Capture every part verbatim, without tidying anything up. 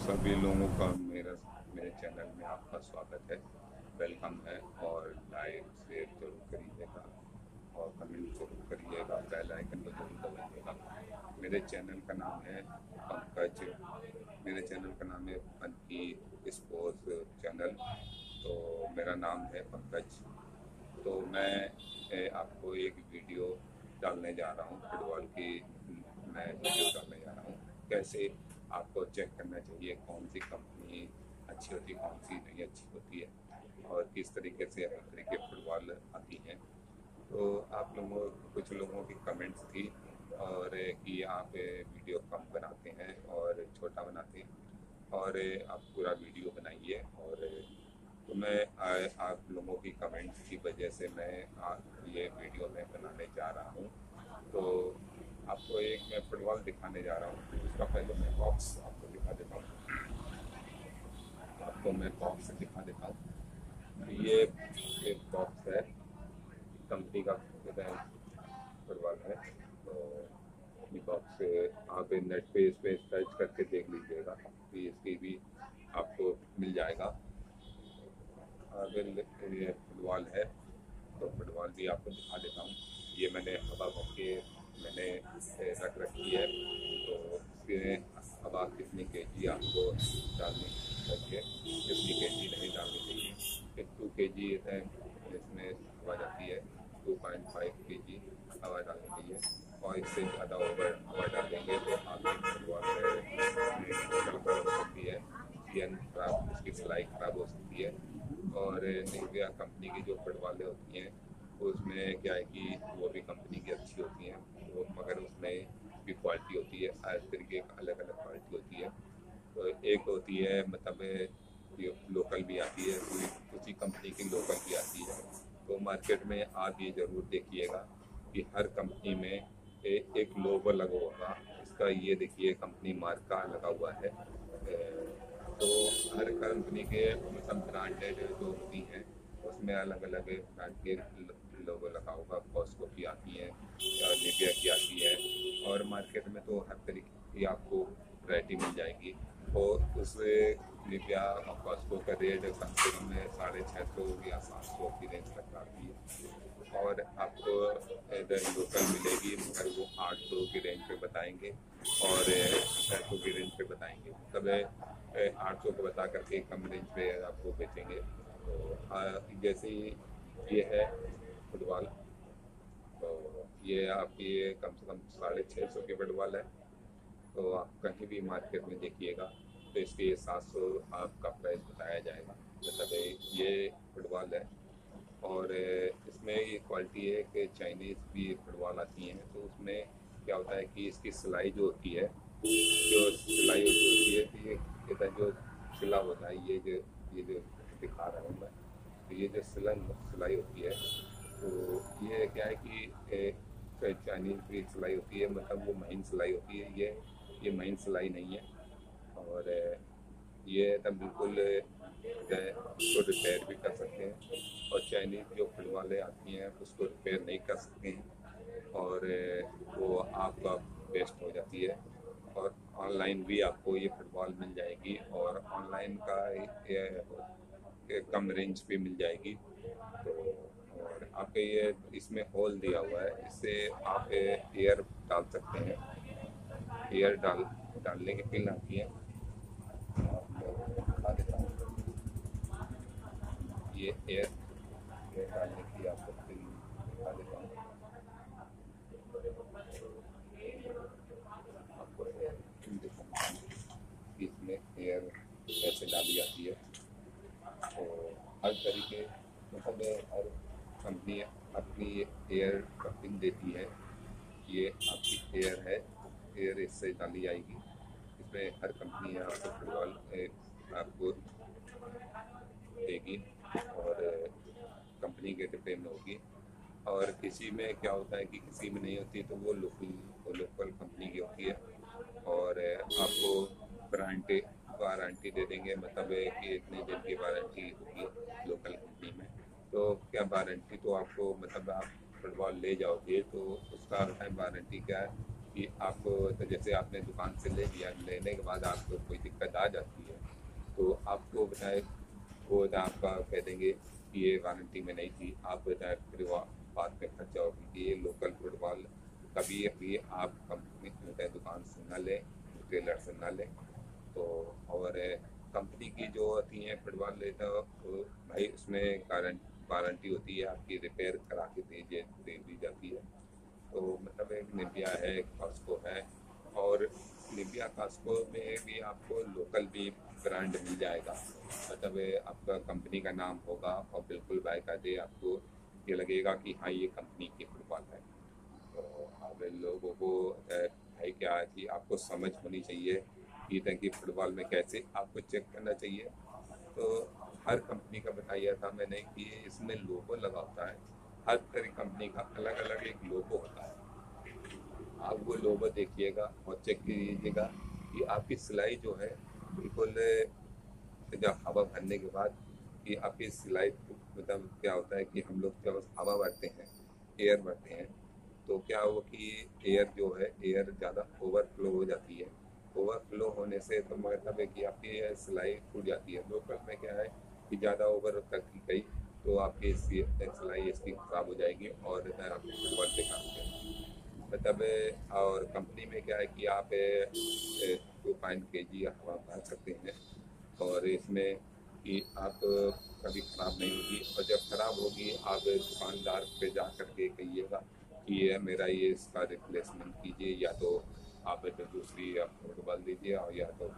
सभी लोगों का मेरा मेरे चैनल में आपका स्वागत है, वेलकम है। और लाइक शेयर जरूर करिएगा और कमेंट जरूर करिएगा, बेल आइकन को जरूर दबाइएगा। मेरे चैनल का नाम है पंकज मेरे चैनल का नाम है पंकी स्पोर्ट्स चैनल। तो मेरा नाम है पंकज। तो मैं ए, आपको एक वीडियो डालने जा रहा हूँ, फुटबॉल की मैं वीडियो डालने जा रहा हूँ। कैसे आपको चेक करना चाहिए कौन सी कंपनी अच्छी होती है, कौन सी नहीं अच्छी होती है, और किस तरीके से हर तरीके फुटबॉल आती हैं। तो आप लोगों कुछ लोगों की कमेंट्स थी और कि आप वीडियो कम बनाते हैं और छोटा बनाते हैं, और आप पूरा वीडियो बनाइए। और तो मैं आ, आप लोगों की कमेंट्स की वजह से मैं आ, ये वीडियो मैं बनाने जा रहा हूँ। तो आपको एक मैं फुटबॉल दिखाने जा रहा हूँ। उसका पहले मैं बॉक्स आपको दिखा देता हूँ आपको मैं बॉक्स दिखा देता हूँ। ये एक बॉक्स है, कंपनी का फुटबॉल है। तो ये बॉक्स आप नेट पे इस पे सर्च करके देख लीजिएगा, तो इसकी भी आपको मिल जाएगा। अगर ये फुटबॉल है तो फुटबॉल भी आपको दिखा देता हूँ। ये मैंने हवा भर के मैंने रख रखी है। तो इसमें हवा कितनी के जी आपको डालनी चाहिए, कितनी के जी नहीं डालनी चाहिए। टू के जी है इसमें हवा जाती है, टू पॉइंट फाइव के जी हवा डालनी चाहिए। और इससे ज़्यादा ओवर हवा डालेंगे तो आपकी फुटबॉल में हो सकती है, गेंद खराब, उसकी सिलाई खराब हो सकती है। और निविया कंपनी की जो फुटबॉलें होती हैं उसमें क्या है कि वो भी कंपनी की अच्छी होती हैं, वो मगर उसमें भी क्वालिटी होती है, हर तरीके की अलग अलग क्वालिटी होती है। तो एक होती है मतलब ये लोकल भी आती है, उसी कंपनी की लोकल भी आती है। तो मार्केट में आप ये ज़रूर देखिएगा कि हर कंपनी में ए, एक लोगो लगा होगा, इसका ये देखिए कंपनी मार्का लगा हुआ है। तो हर कंपनी के मतलब ब्रांडेड जो होती हैं उसमें अलग अलग ब्रांड के लोगो लगा होगा। कॉस्को की आती है या निविया की आती है, और मार्केट में तो हर तरीके की आपको वैरायटी मिल जाएगी। और उस निविया और कॉस्को का रेट कम से कम साढ़े छः सौ या सात सौ की रेंज तक आती है। और आपको इधर लोकल मिलेगी मगर वो आठ सौ की रेंज पे बताएंगे और छः सौ की रेंज पे बताएंगे, मतलब आठ सौ को बता करके कम रेंज पे आपको बेचेंगे। तो जैसे ही ये है फुटबॉल, तो ये आपकी कम से कम साढ़े छः सौ की फुटबॉल है। तो आप कहीं भी मार्केट में देखिएगा तो इसके सात सौ आपका प्राइस बताया जाएगा, मतलब ये फुटबॉल है। और इसमें ये क्वालिटी है कि चाइनीज़ भी फुटबॉल आती हैं, तो उसमें क्या होता है कि इसकी सिलाई जो होती है, जो सिलाई होती है, तो ये इधर जो सिला होता है, ये जो ये जो दिखा रहा हूँ मैं, तो ये जो सिलन सिलाई होती है, तो ये क्या है कि चाइनीज़ की सिलाई होती है, मतलब वो महीन सिलाई होती है। ये ये महीन सिलाई नहीं है। और ये तब बिल्कुल उसको रिपेयर भी कर सकते हैं, और चाइनीज़ जो फुटबॉलें आती हैं उसको रिपेयर नहीं कर सकते हैं, और वो आपका वेस्ट हो जाती है। और ऑनलाइन भी आपको ये फुटबॉल मिल जाएगी, और ऑनलाइन का ये कम रेंज पे मिल जाएगी। तो और आपके ये इसमें होल दिया हुआ है, इससे आप एयर डाल सकते हैं। एयर डाल डालने की पिन आती है, दिखा देता हूँ। ये एयर एयर डालने की आपको पिन दिखा देता हूँ आपको पिन दिखाता हूँ कि इसमें एयर कैसे डाली जाती है। तो हर तरीके मतलब हर कंपनी अपनी एयर का पिन देती है। ये आपकी एयर है, एयर इससे डाली जाएगी। इसमें हर कंपनी आपको फुटबॉल आपको देगी, और कंपनी के डिब्बे में होगी। और किसी में क्या होता है कि किसी में नहीं होती, तो वो लोकल वो लोकल कंपनी की होती है, और आपको वारंटी वारंटी दे देंगे, मतलब कि इतने दिन की वारंटी होगी लोकल कंपनी में। तो क्या वारंटी तो आपको मतलब आप फुटबॉल ले जाओगे तो उसका टाइम वारंटी क्या है, कि आपको तो जैसे आपने दुकान से ले लिया, लेने के बाद आपको कोई दिक्कत आ जाती है तो आपको बताए वो बताए आपका कह देंगे कि ये वारंटी में नहीं थी, आप बताए फिर वो बाद में खर्चा होगी कि ये लोकल फुटबॉल कभी भी आप कंपनी बताए दुकान से ना लें, रिटेलर से ना लें। तो और कंपनी की जो होती हैं फुटबॉल लेता तो भाई उसमें गारंट वारंटी होती है, आपकी रिपेयर करा के दे दे दी जाती है। तो मतलब एक निविया है, एक कॉस्को है, और निविया कॉस्को में भी आपको लोकल भी ब्रांड मिल जाएगा। मतलब आपका कंपनी का नाम होगा और बिल्कुल बाकायदे आपको ये लगेगा कि हाँ ये कंपनी की फुटबॉल है। तो अब लोगों को है क्या कि आपको समझ होनी चाहिए कि टंकी फुटबॉल में कैसे आपको चेक करना चाहिए। तो हर कंपनी का बताया था मैंने कि इसमें लोगो लगा होता है, हर तरह कंपनी का अलग अलग एक लोगो होता है। आप वो लोगो देखिएगा और चेक कीजिएगा कि आपकी सिलाई जो है बिल्कुल जब हवा भरने के बाद कि आपकी सिलाई मतलब क्या होता है कि हम लोग जब हवा भरते हैं, एयर भरते हैं, तो क्या हो कि एयर जो है एयर ज़्यादा ओवरफ्लो हो जाती है। ओवरफ्लो होने से तो मतलब है कि आपकी सिलाई टूट जाती है। लोकल में क्या है कि ज़्यादा ओवर करती गई तो आपकी सिलाई इसकी ख़राब हो जाएगी और आपकी फुटबॉल बेकार हो जाएगी। मतलब और कंपनी में क्या है कि आप टू पॉइंट के जी हवा भर सकते हैं और इसमें कि आप कभी ख़राब नहीं होगी, और जब ख़राब होगी आप दुकानदार पे जा कर के कहिएगा कि ये मेरा ये इसका रिप्लेसमेंट कीजिए, या तो आप जो दूसरी आप फुटबॉल दीजिए और या तो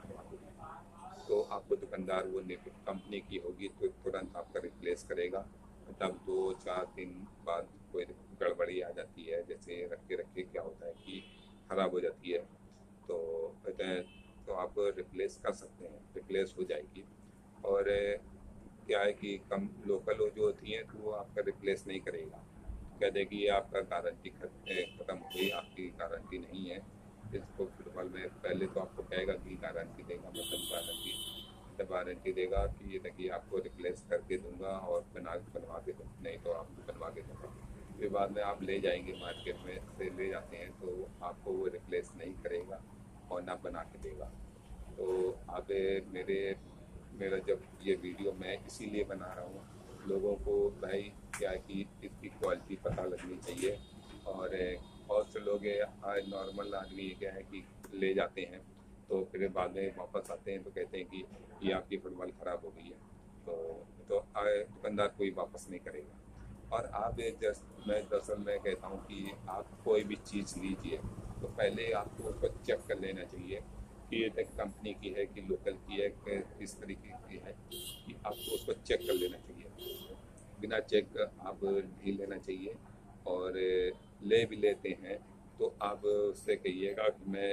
तो आपको दुकानदार वो कंपनी की होगी तो तुरंत आपका रिप्लेस करेगा। तब दो चार दिन बाद कोई गड़बड़ी आ जाती है, जैसे रखे रखे क्या होता है कि ख़राब हो जाती है, तो कहते हैं तो आप रिप्लेस कर सकते हैं, रिप्लेस हो जाएगी। और क्या है कि कम लोकल जो होती हैं तो वो आपका रिप्लेस नहीं करेगा, कह देगी ये आपका गारंटी ख़त्म हो गई, आपकी गारंटी नहीं है। इसको फुटबॉल में पहले तो आपको कहेगा कि गारंटी देगा, मतलब गारंटी मतलब वारंटी देगा कि ये देखिए आपको रिप्लेस करके दूंगा और बना बनवा के दूँ, नहीं तो आपको बनवा के दूँगा। फिर बाद में आप ले जाएंगे मार्केट में से ले जाते हैं तो आपको वो रिप्लेस नहीं करेगा और ना बना के देगा। तो आप मेरे मेरा जब ये वीडियो मैं इसीलिए बना रहा हूँ, लोगों को भाई क्या है कि इसकी क्वालिटी पता लगनी चाहिए। और बहुत से लोग नॉर्मल आदमी क्या है कि ले जाते हैं तो फिर बाद में वापस आते हैं तो कहते हैं कि ये आपकी फुटबॉल ख़राब हो गई है, तो तो दुकानदार कोई वापस नहीं करेगा। और आप जस्ट मैं दरअसल मैं कहता हूँ कि आप कोई भी चीज़ लीजिए तो पहले आपको उसको चेक कर लेना चाहिए कि ये कंपनी की है कि लोकल की है, किस तरीके की है, कि आपको उसको चेक कर लेना चाहिए। बिना चेक आप नहीं लेना चाहिए। और ले भी लेते हैं तो आप उससे कहिएगा कि मैं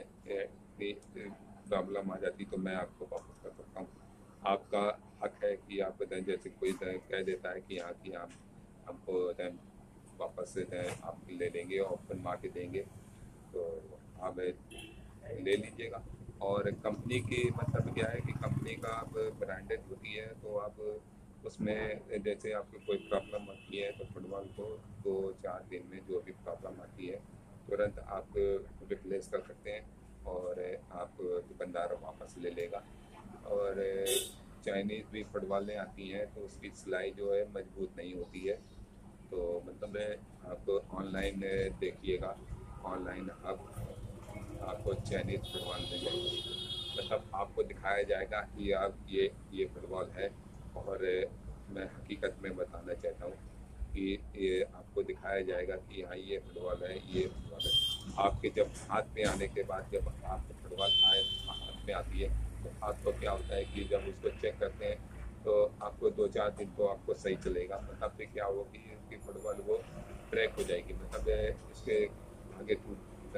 प्रॉब्लम आ जाती तो मैं आपको वापस कर सकता हूँ। आपका हक है कि आप बताएं, जैसे कोई कह देता है कि हाँ कि हम हमको वापस आप ले लेंगे और बनवा के देंगे, तो आप ले लीजिएगा। और कंपनी की मतलब क्या है कि कंपनी का आप ब्रांडेड होती है तो आप उसमें जैसे आपको कोई प्रॉब्लम आती है तो फुटबॉल को दो चार दिन में जो भी प्रॉब्लम आती है तुरंत आप रिप्लेस कर सकते हैं और आप दुकानदार वापस ले लेगा। और चाइनीज़ भी फुटबॉलें आती हैं तो उसकी सिलाई जो है मजबूत नहीं होती है, तो मतलब आप ऑनलाइन देखिएगा, ऑनलाइन आप आपको चाइनीज़ फुटबॉल मिल जाएगी। मतलब आपको दिखाया जाएगा कि आप ये ये फुटबॉल है। और मैं हकीकत में बताना चाहता हूँ कि ये आपको दिखाया जाएगा कि हाँ ये फुटबॉल है, ये फुटबॉल है। आपके जब हाथ में आने के बाद जब आपको फुटबॉल आए हाथ में आती है तो आपको क्या होता है कि जब उसको चेक करते हैं तो आपको दो चार दिन तो आपको सही चलेगा, मतलब फिर क्या होगी इसकी फुटबॉल वो ट्रैक हो जाएगी, मतलब इसके आगे टूट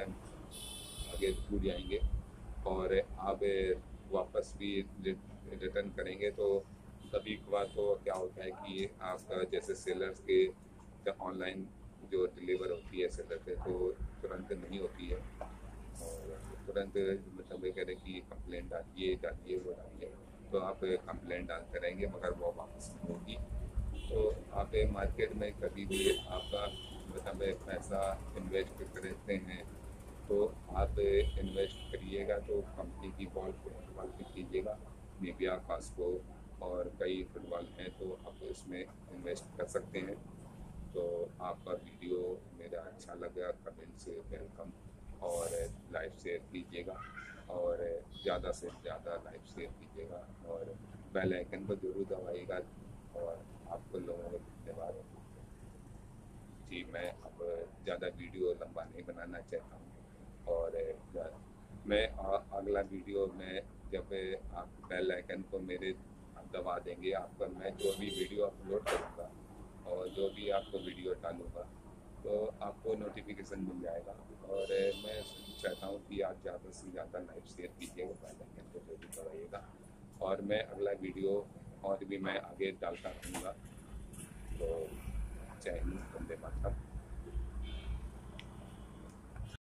आगे टूट जाएंगे। और आप वापस भी रिटर्न करेंगे तो कभी कभार तो क्या होता है कि आपका जैसे सेलर्स के ऑनलाइन जो डिलीवर होती है सेलर पे तो तुरंत नहीं होती है, और तुरंत मतलब ये कह रहे कि कंप्लेंट डालिए डालिए वो डालिए, तो आप कंप्लेंट डालते रहेंगे मगर वो वापस नहीं होगी। तो आप मार्केट में कभी भी आपका मतलब पैसा इन्वेस्ट करते हैं तो आप इन्वेस्ट करिएगा तो कंपनी की बॉल फुटबॉल भी कीजिएगा, निविया कास्को और कई फुटबॉल हैं, तो आप इसमें इन्वेस्ट कर सकते हैं। तो आपका वीडियो मेरा अच्छा लगा, कमेंट से वेलकम, और लाइव शेयर कीजिएगा, और ज़्यादा से ज़्यादा लाइव शेयर कीजिएगा, और बेल आइकन को जरूर दबाइएगा। और आपको लोगों को धन्यवाद जी। मैं अब ज़्यादा वीडियो लंबा नहीं बनाना चाहता हूँ, और मैं अगला वीडियो में जब आप बेल आइकन को मेरे दबा देंगे, आपका मैं जो भी वीडियो अपलोड करूँगा और जो भी आपको वीडियो डालूँगा तो आपको नोटिफिकेशन मिल जाएगा। और मैं चाहता हूँ कि आप ज़्यादा से ज़्यादा लाइव शेयर कीजिएगा, बेल आइकन को जरूर दबाइएगा, और मैं अगला वीडियो और भी मैं आगे डालता रहूँगा। तो जय हिंद, वंदे मातरम।